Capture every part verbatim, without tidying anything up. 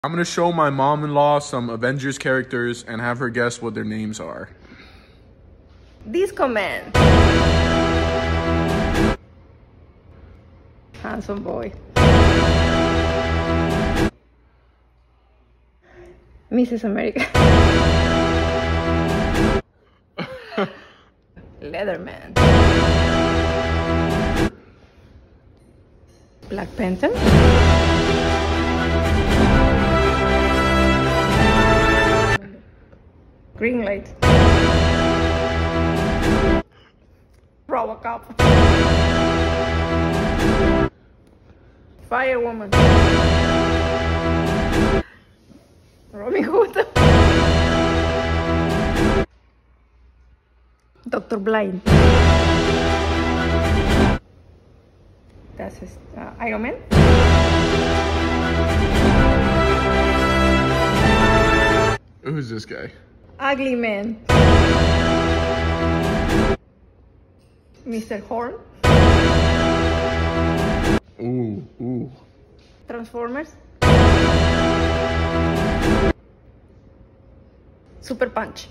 I'm gonna show my mom-in-law some Avengers characters and have her guess what their names are. Disco Man. Handsome boy. Missus America. Leatherman. Black Panther. Green Light. Robocop. Firewoman. Robin Hood. Doctor Blind. That's his, uh, Iron Man. Who's this guy? Ugly Man. Mister Horn. Ooh, ooh. Transformers. Super Punch.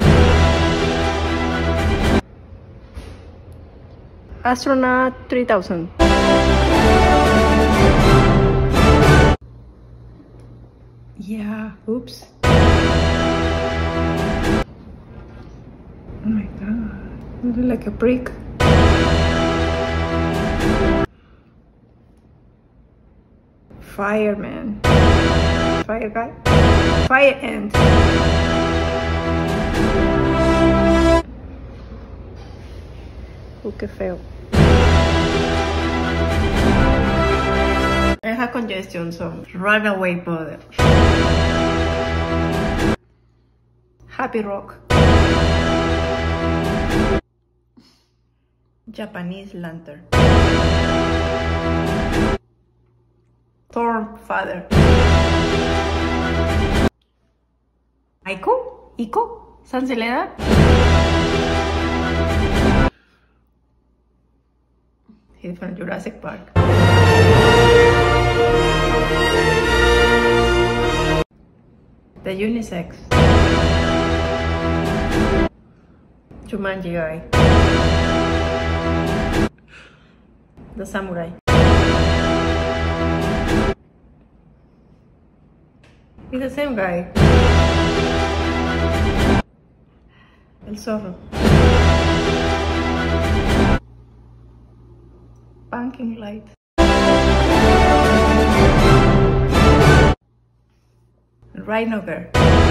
Astronaut three thousand. Yeah, oops. Oh my god, you look like a brick. Fireman. Fire guy. Fire ant. Uh, qué feo. I have congestion, so runaway brother. Happy Rock. Japanese Lantern. Thor Father. Aiko? Iko? Sanseleda? He's from Jurassic Park. The unisex. Jumanji guy. The samurai. He's the same guy. El zorro. Banking light. Rhino girl.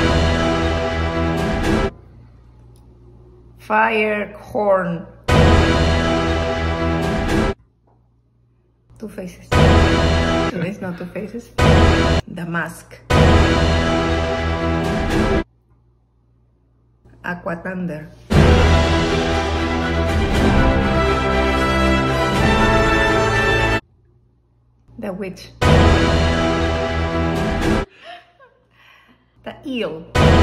Fire horn. Two faces. There is no two faces. The mask. Aqua Thunder. The witch. The eel.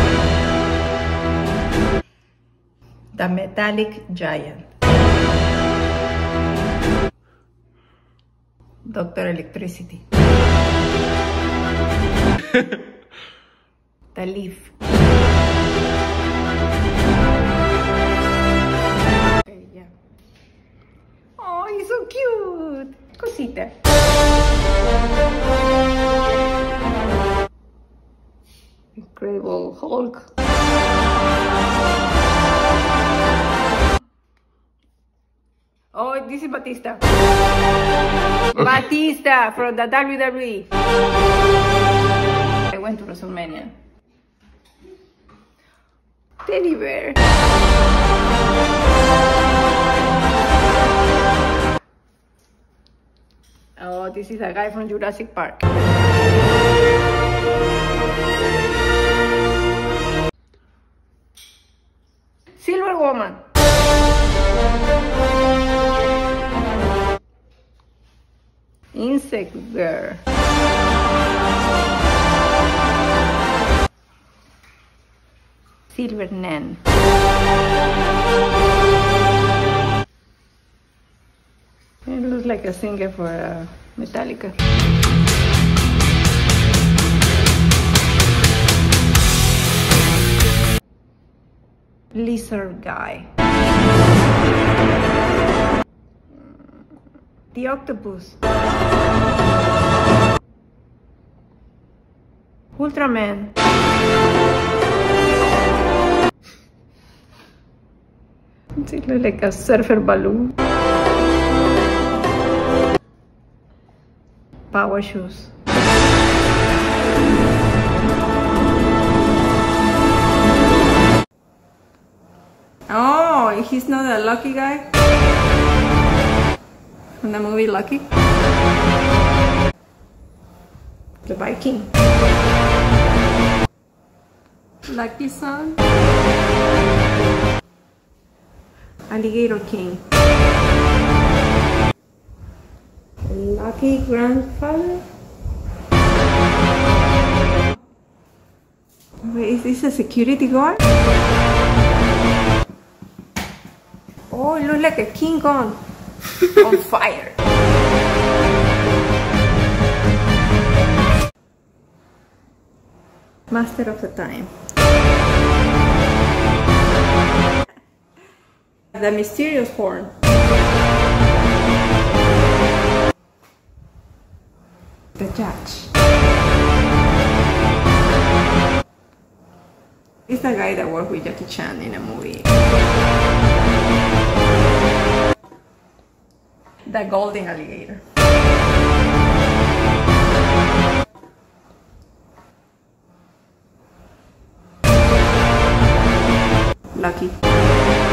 The metallic giant. Doctor Electricity. The leaf. Okay, yeah. Oh, he's so cute. Cosita. Incredible Hulk. Oh, this is Batista. Okay. Batista from the W W E. I went to WrestleMania. Teddy bear. Oh, this is a guy from Jurassic Park. Silver Woman. Insect Girl. Silver Nan. It looks like a singer for uh, Metallica. lizard guy. The octopus. Ultraman. It looks like a surfer balloon. Power shoes. Oh, he's not a lucky guy from the movie Lucky. The Viking. Lucky son. Alligator King. Lucky grandfather. Wait, is this a security guard? Oh, it looks like a King Kong on fire. Master of the Time. The mysterious horn. The judge. It's the guy that worked with Jackie Chan in a movie. The golden alligator. Lucky.